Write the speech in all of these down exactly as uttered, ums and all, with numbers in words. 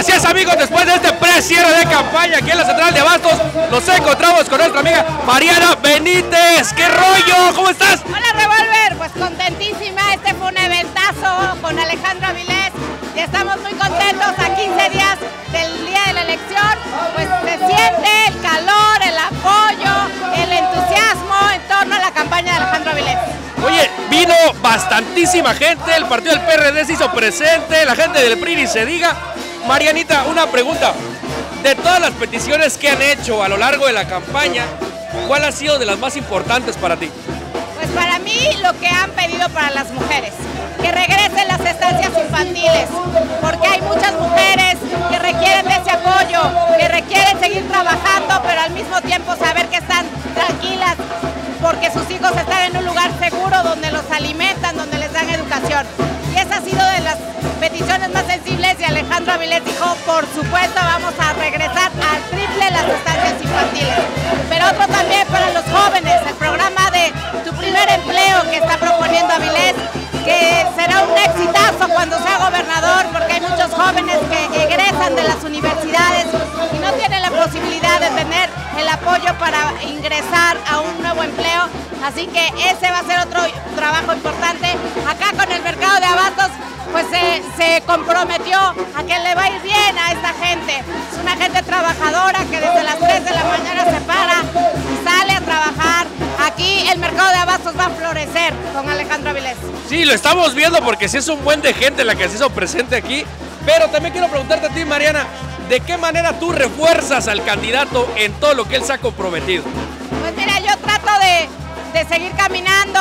Así es, amigos, después de este pre-cierre de campaña aquí en la Central de Abastos, nos encontramos con nuestra amiga Mariana Benítez. ¿Qué rollo? ¿Cómo estás? Hola, Revolver, pues contentísima. Este fue un eventazo con Alejandro Avilés y estamos muy contentos a quince días del día de la elección. Pues se siente el calor, el apoyo, el entusiasmo en torno a la campaña de Alejandro Avilés. Oye, vino bastantísima gente, el partido del P R D se hizo presente, la gente del P R I ni se diga. Marianita, una pregunta. De todas las peticiones que han hecho a lo largo de la campaña, ¿cuál ha sido de las más importantes para ti? Pues para mí lo que han pedido para las mujeres, que regresen las estancias infantiles, porque hay muchas mujeres que requieren de ese apoyo, que requieren seguir trabajando, pero al mismo tiempo saber que están tranquilas, porque sus hijos están en un lugar seguro donde los alimentan, donde les dan educación. Y esa ha sido de las peticiones más sensibles y Alejandro Avilés dijo, por supuesto vamos a regresar al triple las estancias infantiles. Pero otro también para los jóvenes, el programa de Tu Primer Empleo que está proponiendo Avilés, que será un exitazo cuando sea gobernador, porque hay muchos jóvenes que egresan de las universidades y no tienen la posibilidad de tener el apoyo para ingresar a un nuevo empleo, así que ese va a ser otro trabajo importante. Acá con el mercado de abastos, pues se, se comprometió a que le va a ir bien a esta gente. Es una gente trabajadora que desde las tres de la mañana se para y sale a trabajar. Aquí el mercado de abastos va a florecer con Alejandro Avilés. Sí, lo estamos viendo porque sí es un buen de gente la que se hizo presente aquí, pero también quiero preguntarte a ti, Mariana, ¿de qué manera tú refuerzas al candidato en todo lo que él se ha comprometido? Pues mira, yo trato de, de seguir caminando,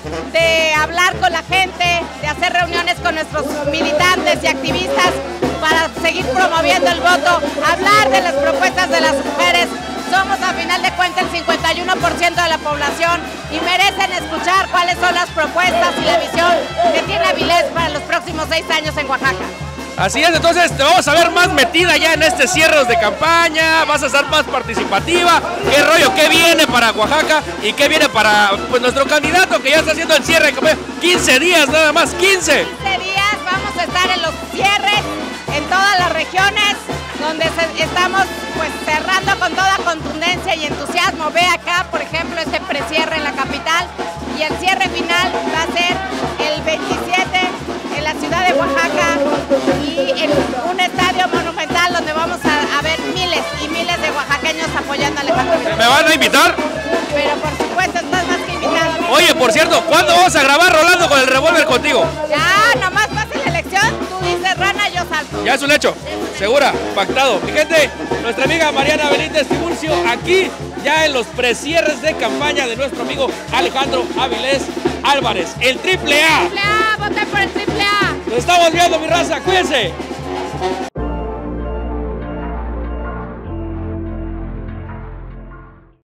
de hablar con la gente, de hacer reuniones con nuestros militantes y activistas para seguir promoviendo el voto, hablar de las propuestas de las mujeres. Somos a final de cuentas el cincuenta y uno por ciento de la población y merecen escuchar cuáles son las propuestas y la visión que tiene Avilés para los próximos seis años en Oaxaca. Así es, entonces te vamos a ver más metida ya en este cierre de campaña, vas a estar más participativa. ¿Qué rollo? ¿Qué viene para Oaxaca? ¿Y qué viene para pues, nuestro candidato que ya está haciendo el cierre de campaña? quince días nada más, quince. quince días, vamos a estar en los cierres en todas las regiones, donde se, estamos pues cerrando con toda contundencia y entusiasmo. Ve acá, por ejemplo, este precierre en la capital y el cierre final va a ser el veintisiete en la ciudad de Oaxaca y en un estadio monumental donde vamos a, a ver miles y miles de oaxaqueños apoyando a Alejandro Avilés. ¿Me van a invitar? Pero por supuesto, estás más que invitado. Oye, por cierto, ¿cuándo vamos a grabar Rolando con el Revólver contigo? Ya, nomás pase la elección, tú dices rana, yo salto. Ya es un hecho, segura, pactado. Mi gente, nuestra amiga Mariana Benítez Tiburcio, aquí ya en los precierres de campaña de nuestro amigo Alejandro Avilés Álvarez, el triple A. Triple A, voten por el triple A. Nos estamos viendo, mi raza, cuídense.